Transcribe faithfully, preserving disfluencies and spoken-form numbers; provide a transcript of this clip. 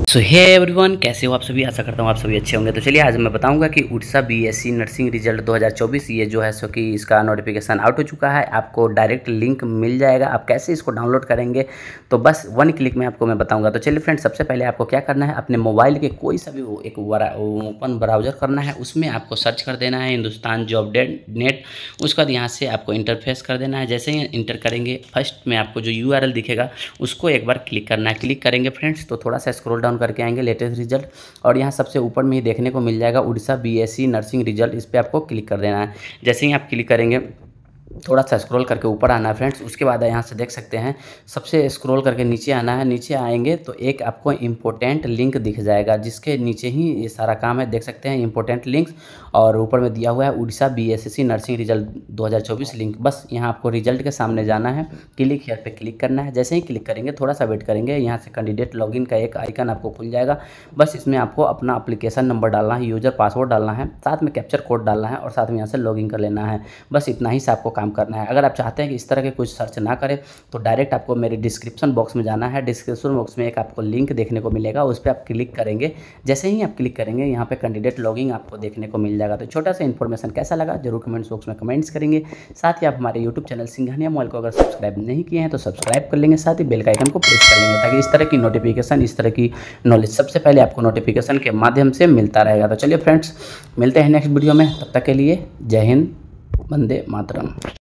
सो hey everyone, कैसे हो आप सभी। आशा करता हूँ आप सभी अच्छे होंगे। तो चलिए आज मैं बताऊंगा कि उड़ीसा बीएससी नर्सिंग रिजल्ट दो हज़ार चौबीस ये जो है सो कि इसका नोटिफिकेशन आउट हो चुका है। आपको डायरेक्ट लिंक मिल जाएगा। आप कैसे इसको डाउनलोड करेंगे तो बस वन क्लिक में आपको मैं बताऊंगा। तो चलिए फ्रेंड्स, सबसे पहले आपको क्या करना है, अपने मोबाइल के कोई सा भी एक ओपन ब्राउज़र करना है, उसमें आपको सर्च कर देना है हिंदुस्तान जॉब नेट। उसके बाद यहाँ से आपको इंटरफेस कर देना है। जैसे ही इंटर करेंगे फर्स्ट में आपको जो यू आर एल दिखेगा उसको एक बार क्लिक करना है। क्लिक करेंगे फ्रेंड्स तो थोड़ा सा स्क्रॉल डाउन करके आएंगे लेटेस्ट रिजल्ट, और यहाँ सबसे ऊपर में ही देखने को मिल जाएगा उड़ीसा बीएससी नर्सिंग रिजल्ट। इस पर आपको क्लिक कर देना है। जैसे ही आप क्लिक करेंगे थोड़ा सा स्क्रॉल करके ऊपर आना है फ्रेंड्स। उसके बाद यहाँ से देख सकते हैं सबसे स्क्रॉल करके नीचे आना है। नीचे आएंगे तो एक आपको इम्पोर्टेंट लिंक दिख जाएगा, जिसके नीचे ही ये सारा काम है। देख सकते हैं इम्पोर्टेंट लिंक्स, और ऊपर में दिया हुआ है उड़ीसा बीएससी नर्सिंग रिजल्ट दो हज़ार चौबीस लिंक। बस यहाँ आपको रिजल्ट के सामने जाना है, क्लिक हेयर पे क्लिक करना है। जैसे ही क्लिक करेंगे थोड़ा सा वेट करेंगे, यहाँ से कैंडिडेट लॉगिन का एक आइकन आपको खुल जाएगा। बस इसमें आपको अपना एप्लीकेशन नंबर डालना है, यूजर पासवर्ड डालना है, साथ में कैप्चर कोड डालना है, और साथ में यहाँ से लॉगिन कर लेना है। बस इतना ही से आपको काम करना है। अगर आप चाहते हैं कि इस तरह के कुछ सर्च ना करें तो डायरेक्ट आपको मेरे डिस्क्रिप्शन बॉक्स में जाना है। डिस्क्रिप्शन बॉक्स में एक आपको लिंक देखने को मिलेगा, उस पर आप क्लिक करेंगे। जैसे ही आप क्लिक करेंगे यहाँ पे कैंडिडेट लॉगिंग आपको देखने को मिल जाएगा। तो छोटा सा इन्फॉर्मेशन कैसा लगा जरूर कमेंट्स बॉक्स में कमेंट्स करेंगे। साथ ही आप हमारे यूट्यूब चैनल सिंघानिया मोबाइल को अगर सब्सक्राइब नहीं किए हैं तो सब्सक्राइब कर लेंगे, साथ ही बेल का आइकन को प्रेस कर लेंगे, ताकि इस तरह की नोटिफिकेशन, इस तरह की नॉलेज सबसे पहले आपको नोटिफिकेशन के माध्यम से मिलता रहेगा। तो चलिए फ्रेंड्स, मिलते हैं नेक्स्ट वीडियो में। तब तक के लिए जय हिंद, वंदे मातरम।